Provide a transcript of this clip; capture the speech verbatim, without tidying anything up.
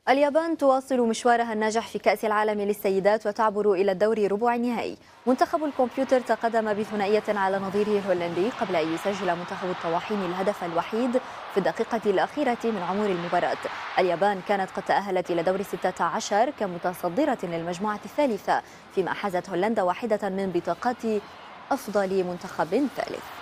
اليابان تواصل مشوارها الناجح في كأس العالم للسيدات وتعبر إلى الدور ربع النهائي. منتخب الكمبيوتر تقدم بثنائية على نظيره الهولندي قبل أن يسجل منتخب الطواحين الهدف الوحيد في الدقيقة الأخيرة من عمر المباراة. اليابان كانت قد تأهلت إلى دور ستة عشر كمتصدرة للمجموعة الثالثة، فيما حازت هولندا واحدة من بطاقات أفضل منتخب ثالث.